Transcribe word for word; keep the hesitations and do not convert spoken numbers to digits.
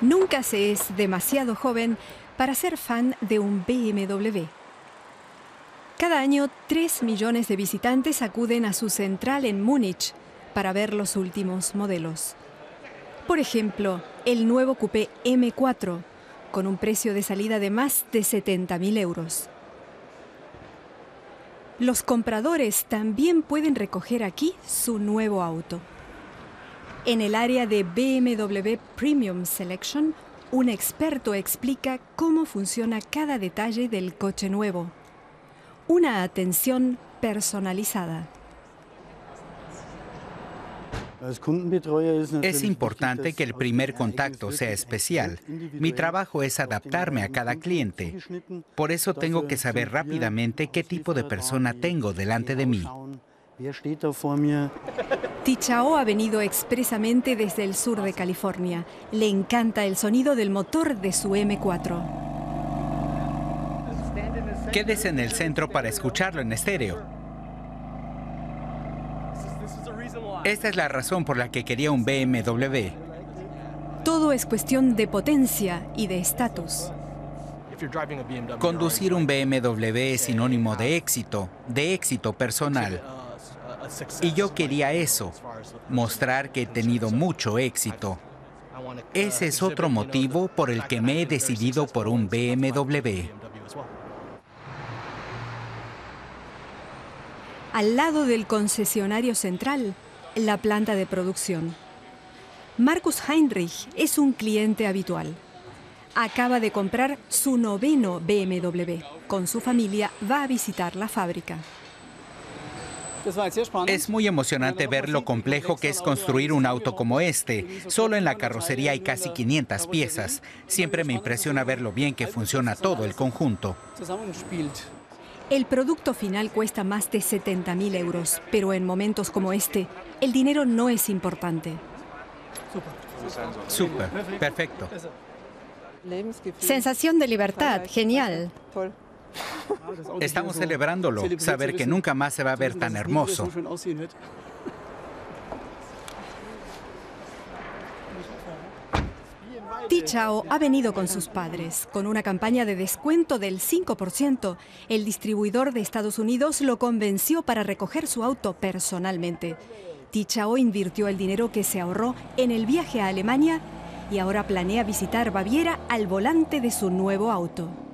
Nunca se es demasiado joven para ser fan de un B M W. Cada año, tres millones de visitantes acuden a su central en Múnich para ver los últimos modelos. Por ejemplo, el nuevo coupé eme cuatro, con un precio de salida de más de setenta mil euros. Los compradores también pueden recoger aquí su nuevo auto. En el área de B M W Premium Selection, un experto explica cómo funciona cada detalle del coche nuevo. Una atención personalizada. Es importante que el primer contacto sea especial. Mi trabajo es adaptarme a cada cliente. Por eso tengo que saber rápidamente qué tipo de persona tengo delante de mí. Tichao ha venido expresamente desde el sur de California. Le encanta el sonido del motor de su eme cuatro. Quédese en el centro para escucharlo en estéreo. Esta es la razón por la que quería un B M W. Todo es cuestión de potencia y de estatus. Conducir un B M W es sinónimo de éxito, de éxito personal. Y yo quería eso, mostrar que he tenido mucho éxito. Ese es otro motivo por el que me he decidido por un B M W. Al lado del concesionario central, la planta de producción. Markus Heinrich es un cliente habitual. Acaba de comprar su noveno B M W. Con su familia va a visitar la fábrica. Es muy emocionante ver lo complejo que es construir un auto como este. Solo en la carrocería hay casi quinientas piezas. Siempre me impresiona ver lo bien que funciona todo el conjunto. El producto final cuesta más de setenta mil euros, pero en momentos como este, el dinero no es importante. Súper, perfecto. Sensación de libertad, genial. Estamos celebrándolo, saber que nunca más se va a ver tan hermoso. Tichao ha venido con sus padres. Con una campaña de descuento del cinco por ciento, el distribuidor de Estados Unidos lo convenció para recoger su auto personalmente. Tichao invirtió el dinero que se ahorró en el viaje a Alemania y ahora planea visitar Baviera al volante de su nuevo auto.